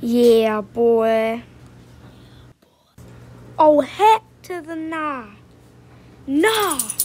Yeah, boy. Oh, heck to the nah. Nah.